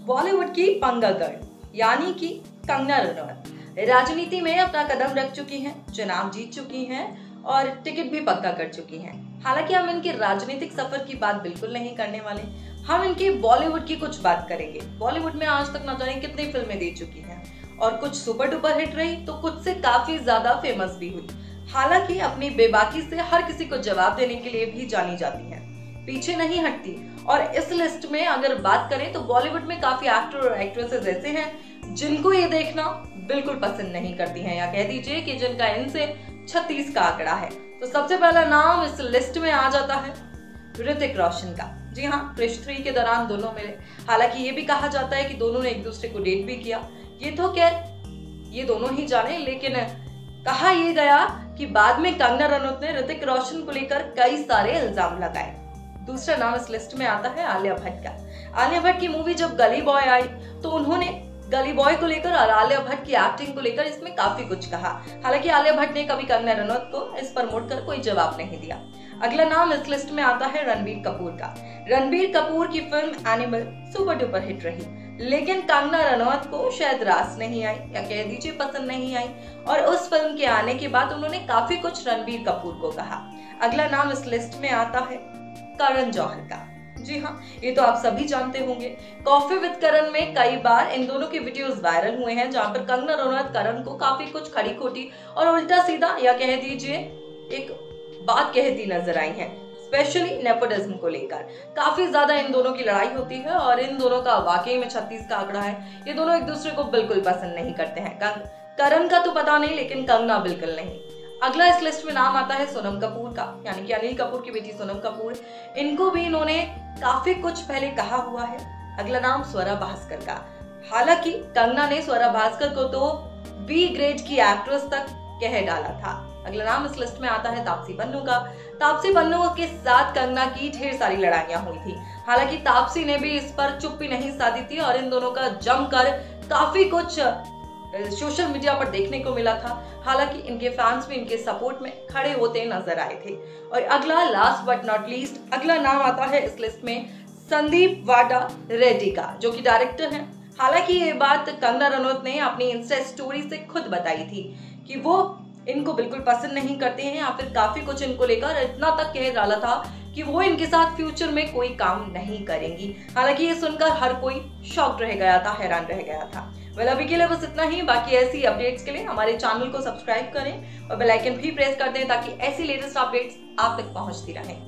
बॉलीवुड की पंगा गर्ल यानी कि कंगना रनौत राजनीति में अपना कदम रख चुकी हैं, चुनाव जीत चुकी हैं और टिकट भी पक्का कर चुकी हैं। हालांकि हम इनके राजनीतिक सफर की बात बिल्कुल नहीं करने वाले, हम इनके बॉलीवुड की कुछ बात करेंगे। बॉलीवुड में आज तक न जाने कितनी फिल्में दे चुकी हैं और कुछ सुपर डुपर हिट रही तो कुछ से काफी ज्यादा फेमस भी हुई। हालांकि अपनी बेबाकी से हर किसी को जवाब देने के लिए भी जानी जाती है, पीछे नहीं हटती। और इस लिस्ट में अगर बात करें तो बॉलीवुड में काफी एक्टर और एक्ट्रेसेस ऐसे हैं जिनको ये देखना बिल्कुल पसंद नहीं करती हैं, या कह दीजिए कि जिनका इनसे 36 का आंकड़ा है। तो सबसे पहला नाम इस लिस्ट में आ जाता है ऋतिक रोशन का। जी हाँ, क्रिश 3 के दौरान दोनों मिले। हालांकि ये भी कहा जाता है कि दोनों ने एक दूसरे को डेट भी किया। ये तो खैर ये दोनों ही जाने, लेकिन कहा यह गया कि बाद में कंगना रनौत ने ऋतिक रोशन को लेकर कई सारे इल्जाम लगाए। दूसरा नाम इस लिस्ट में आता है आलिया भट्ट का। आलिया भट्ट की मूवी जब गली बॉय आई तो उन्होंने गली बॉय को लेकर और आलिया भट्ट की एक्टिंग को लेकर इसमें काफी कुछ कहा। हालांकि आलिया भट्ट ने कभी कंगना रनौत को इस पर मुड़कर कोई जवाब नहीं दिया। अगला नाम इस लिस्ट में आता है रणबीर कपूर का। रणबीर कपूर की film Animal super duper hit रही, लेकिन कंगना रनौत को शायद रास नहीं आई, या कह दीजिए पसंद नहीं आई, और उस फिल्म के आने के बाद उन्होंने काफी कुछ रणबीर कपूर को कहा। अगला नाम इस लिस्ट में आता है करण जौहर का। जी हाँ, ये तो आप सभी जानते होंगे। कॉफी विद करण में कई बार इन दोनों के वीडियोस वायरल हुए हैं, जहां पर कंगना रनौत करण को काफी कुछ खड़ी खोटी और उल्टा सीधा, या कह दीजिए एक बात कहती नजर आई है, स्पेशली नेपोटिज्म को लेकर। काफी ज्यादा इन दोनों की लड़ाई होती है और इन दोनों का वाकई में 36 का आंकड़ा है। ये दोनों एक दूसरे को बिल्कुल पसंद नहीं करते हैं। करण का तो पता नहीं, लेकिन कंगना बिल्कुल नहीं। अगला इस लिस्ट में नाम आता है सोनम कपूर का, यानी कि अनिल कपूर की बेटी सोनम कपूर। इनको भी इन्होंने काफी कुछ पहले कहा हुआ है। अगला नाम स्वरा भास्कर का। हालांकि कंगना ने स्वरा भास्कर को तो बी ग्रेड की एक्ट्रेस तक कह डाला था। अगला नाम इस लिस्ट में आता है तापसी पन्नू का। तापसी पन्नू के साथ कंगना की ढेर सारी लड़ाइयां हुई थी। हालांकि तापसी ने भी इस पर चुप्पी नहीं साधी थी और इन दोनों का जमकर काफी कुछ सोशल मीडिया पर देखने को मिला था। हालांकि इनके फैंस भी इनके सपोर्ट में खड़े होते नजर आए थे। और अगला लास्ट बट नॉट लीस्ट अगला नाम आता है इस लिस्ट में संदीप वाडा रेड्डी का, जो कि डायरेक्टर हैं। हालांकि ये बात कंगना रनौत ने अपनी इंस्टा स्टोरी से खुद बताई थी कि वो इनको बिल्कुल पसंद नहीं करते हैं, या फिर काफी कुछ इनको लेकर इतना तक कह डाला था कि वो इनके साथ फ्यूचर में कोई काम नहीं करेंगी। हालांकि ये सुनकर हर कोई शॉक्ड रह गया था, हैरान रह गया था। अभी के लिए बस इतना ही। बाकी ऐसी अपडेट्स के लिए हमारे चैनल को सब्सक्राइब करें और बेल आइकन भी प्रेस कर दें, ताकि ऐसी लेटेस्ट अपडेट्स आप तक पहुंचती रहें।